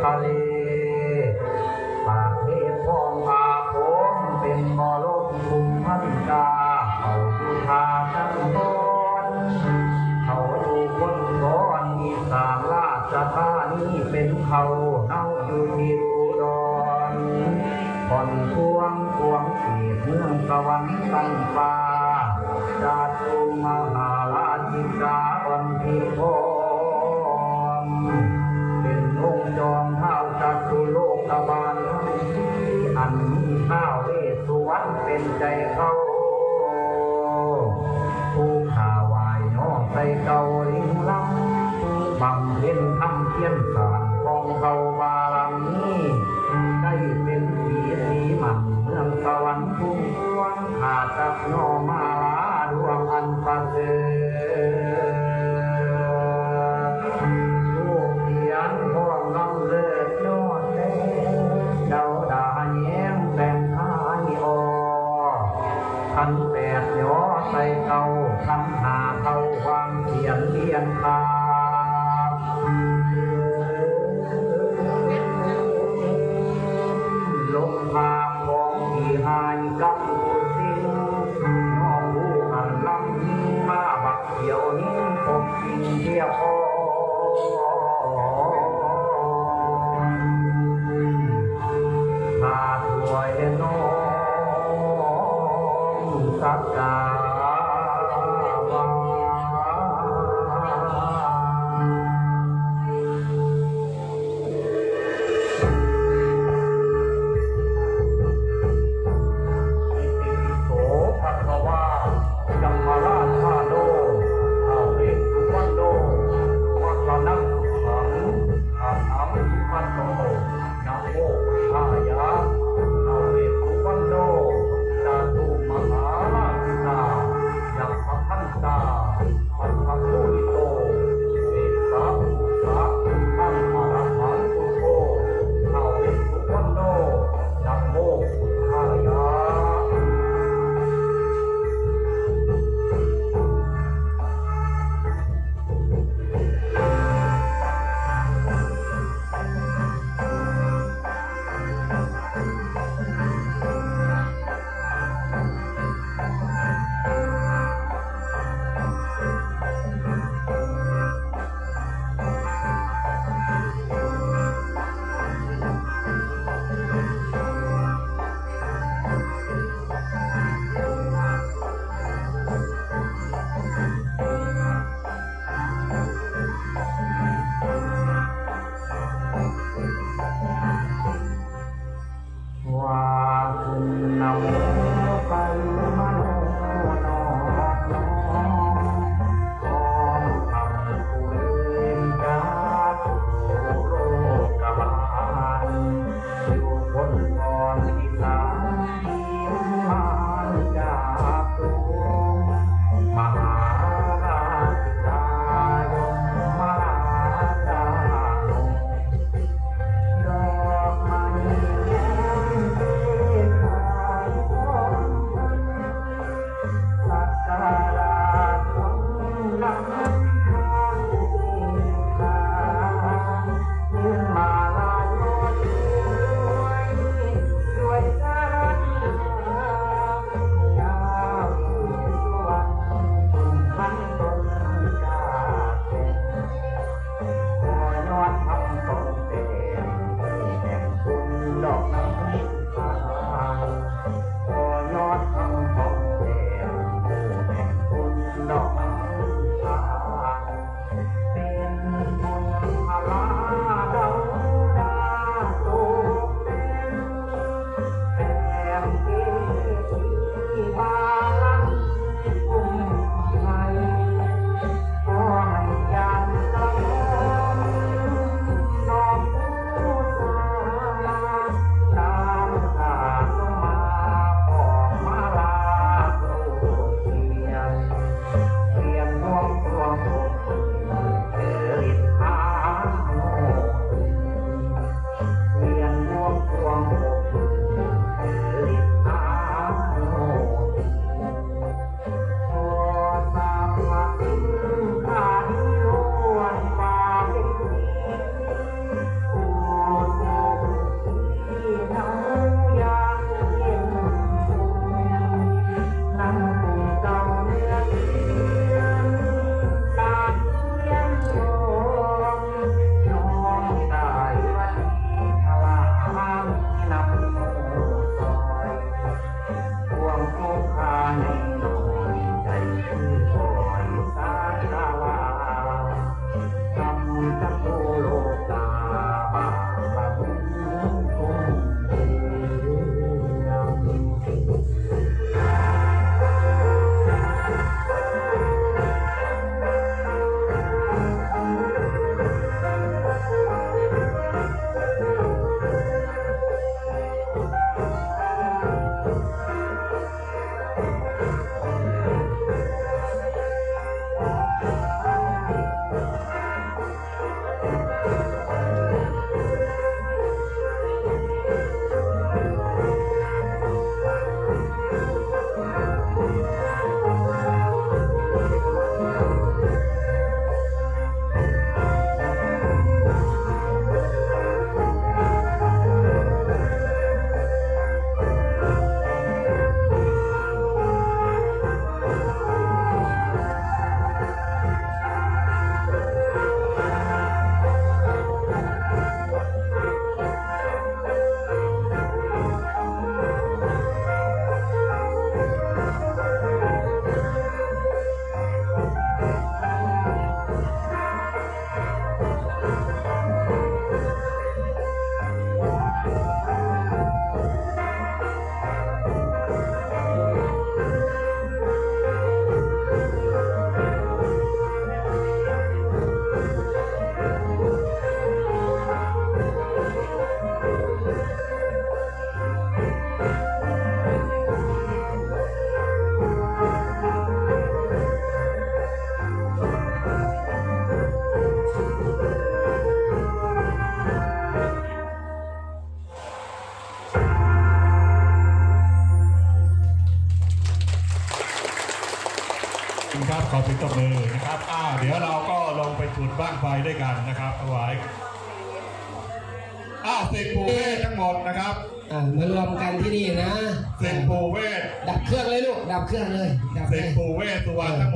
ะเลปากเทพพองอาโคมเป็นมรดกภูมิพันกาเขาดูทาทั้งตนเขาดูคนก้อนอีสานราชธานีเป็นเขาเน่าอยู่ที่อุดรผ่อนพวงขีดเมืองสวรรค์ตั้งฟ้าจาตุมหาราชิกาวันที่พรเป็นองค์จอมเท้าจัตุโลกบาลอันมีท้าวเวสสุวรรณเป็นใจเขาผู้ข่าวายน้องใส่เก่าลิงลำบำเพ็ญทำเพียรสารของเขาบารมีได้เป็นสีมันเมืองสวรรค์ทุ่งพวงขาดจากนอมาลาดวงอันประเสริฐผู้เขียนพ้องน้องเลิศยอดเล่เดาด่าแย้มแต่งท้ายอขันแปดย่อใส่เก่าขันหาเก่าวางเขียนเรียนตาลงพาของที่หายกับผู้สิ้นน้องผู้อันลำนี้มาบักเขียวนี้พบสิ่งเที่ยวพอพาถวยน้องสักกาตบมือนะครับเดี๋ยวเราก็ลงไปจุดบ้างไฟด้วยกันนะครับถวายสิบปู่เวททั้งหมดนะครับมารวมกันที่นี่นะสิบปู่เวทดับเครื่องเลยลูกดับเครื่องเลยสิบปู่เวทสุวรรณทั้งหมด